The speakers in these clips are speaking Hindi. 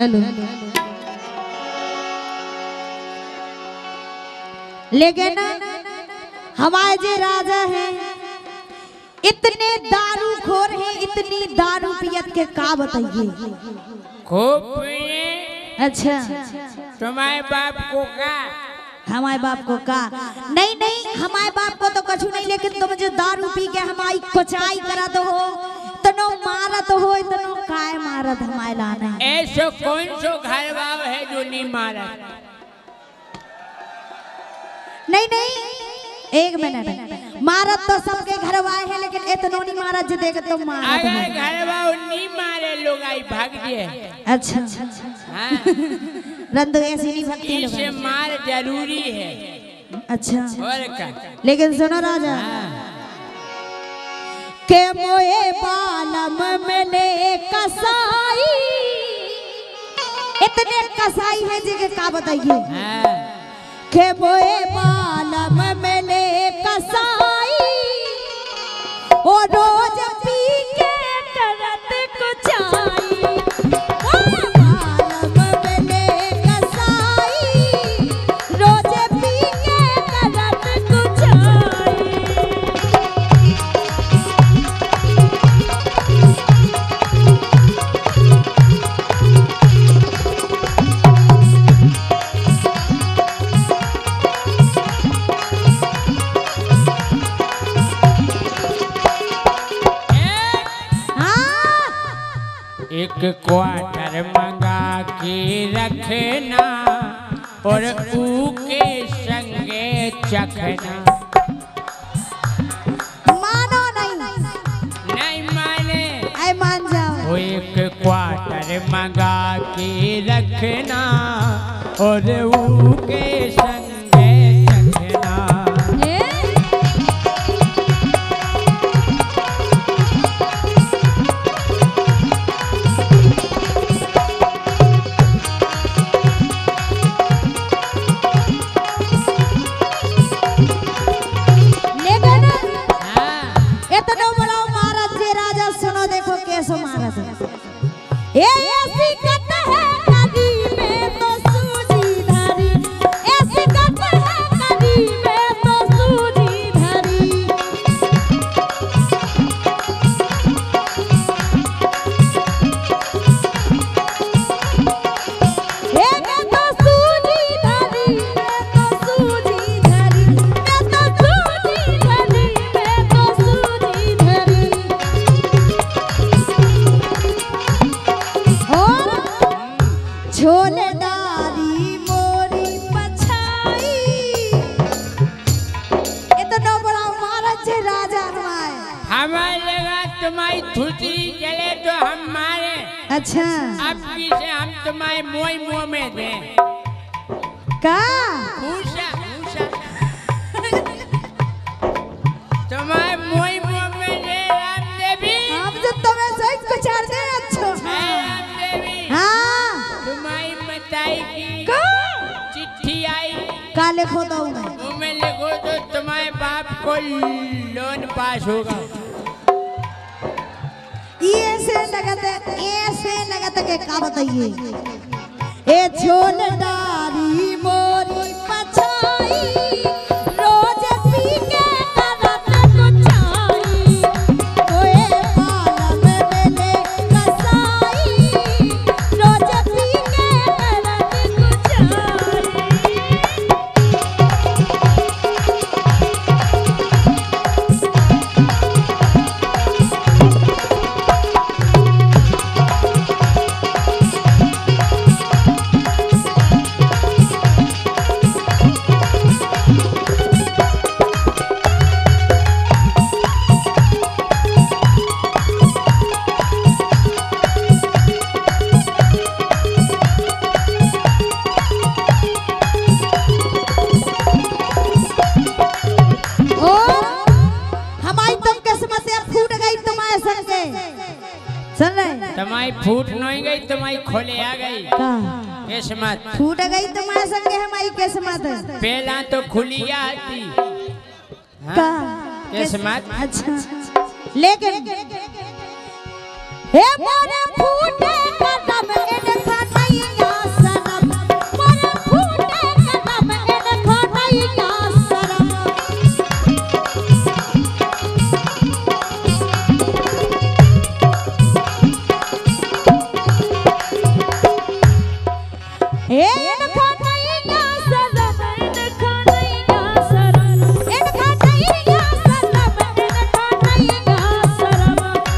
हेलो। लेकिन हमारे जो राजा हैं इतने दारू खोर हैं, इतनी दारू पियत के का बताइए। खूब पिए। अच्छा तुम्हारे बाप को का? हमारे बाप को का? नहीं नहीं हमारे बाप को तो कछु नहीं, लेकिन तुम जो दारू पी के हमारी कोचाई करा दो हो, तनो मारत हो, तनो काय मारत हमारे लाना। ऐसो कौन सो घर बाब है जो नहीं मारा? नहीं नहीं एक मिनट, मारत तो सबके घर आए हैं, लेकिन इतनो नहीं मारत जो देख तुम मारत। अगर घर बाब नहीं मारे लोग आई भाग जाए। अच्छा हाँ। रंदो ऐसी नहीं भक्ति इसे मार जरूरी है। अच्छा और का? लेकिन सुनो राजा के मोए बालम मिले कसाई, इतने कसाई है जी के का बताइए। हाँ। के मोए बालम मिले कसाई ओ रोज पी के करत कुचाई। ओ बालम मिले कसाई रोज पी के करत कुचाई। एक क्वार्टर मंगा के रखना और ऊके संगे चखना। मानो नहीं नहीं माने आई मान जाओ। वो एक क्वार्टर मंगा के रखना और ऊके संगे चखना। ऐसी कट है नदी में तो सूजी धरी, ऐसी कट है नदी में तो सूजी धरी। एक तो सूजी धरी, मैं तो सूजी धरी, मैं तो सूजी धरी, मैं तो सूजी धरी। झोलेदारी मोरी पछाई, इतना बड़ा महाराज है राजा हमारे लगा तुम्हारी थुतरी चले तो हम मारे। अच्छा अब किसे हम तुम्हारे मोई मुँह में दें? का भूसा भूसा तुम्हारे मोई मुँह में दे राम देवी। हम जो तुम्हें सही कुछ दे। अच्छा राम देवी हाँ तुम्हारी मताई की का चिट्ठी आई। का लिखो दो मैं उसमें लिखो तो तुम्हारे बाप को लोन पास होगा। ऐसे लगत के का बताइए। ए झोलेदारी मोरी पछाई रोज पी के करत कुचाई। ओए बालम मिले कसाई रोज पी के करत कुचाई। तुम्हारी फूट नहीं गई, तुम्हारी खोले आ गई। किस्मत फूट गई तुम्हारे संगे हमारी किस्मत। पहला तो खुली आती का किस्मत। अच्छा लेकिन हे मोरे फूटे कदम इन खाई हे इनका नैया सनम इनका नैया शरम इनका नैया सनम इनका नैया शरम।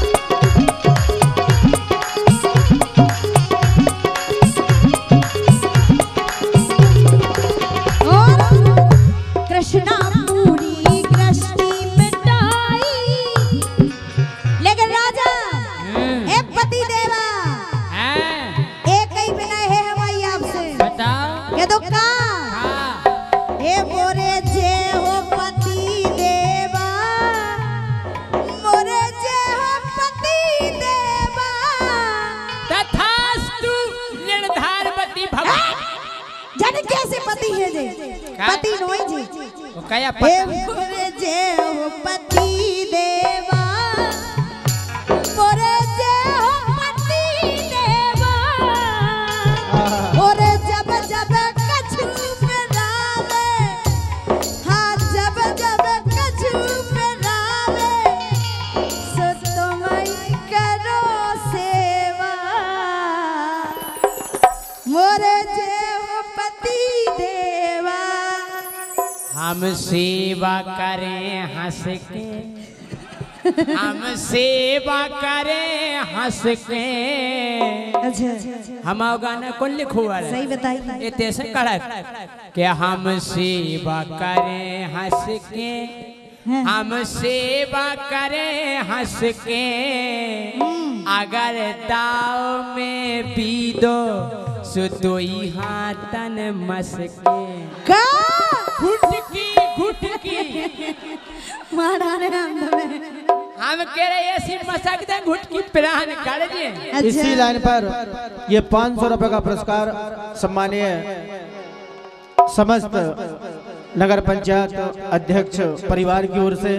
और कृष्णा पूरी दृष्टि मिटाई लेकिन राजा ए पति देवा एक ही बिना है हमारी आपसे बताओ ये तो का ए मोरे जे हो पति देवा मोरे जे हो पति देवा तथास्तु निर्धारवती भगवान जाने कैसे पति है जे पति नोई जी वो कया ए मोरे जे हो पति देवा मोरे जे हो पति देवा और जब जब कछु पे रावे हाँ जब जब कछु पे रावे सो तुम करो सेवा मोरे जे हो पति देवा। हम सेवा करें हंस के हम सेवा करें हंस के अच्छा हम गाना कौन लिखो वाला सही बताइए ये तैसे कड़ा कि हम सेवा करें हंस के हम सेवा करें हंस के अगर दाव में पी दो सुतोई हाथन मसके का घुटकी माराने अंदर में हम कह रहे ऐसी मसक दे घुटकी प्राण कर दिए। अच्छा। इसी लाइन पर ये 500 रुपए का पुरस्कार सम्मानीय समस्त नगर पंचायत अध्यक्ष परिवार की ओर से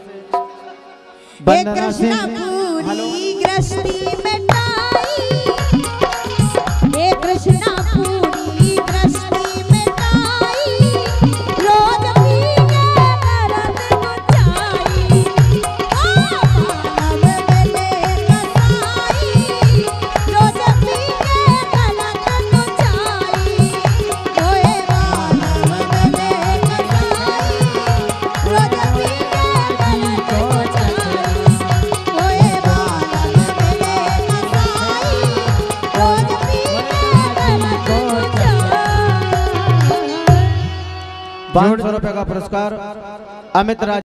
वंदना सिंह। पूरी दृष्टि मिटाई हे कृष्णा पूरी दृष्टि मिटाई रोज पीके नरक गुचाई मानव मिले कसाई रोज पीके नरक गुचाई रोए मानव मिले कसाई रोज पीके नरक गुचाई रोए मानव मिले कसाई रोज पीके नरक गुचाई। 500 रुपए का पुरस्कार अमित राज।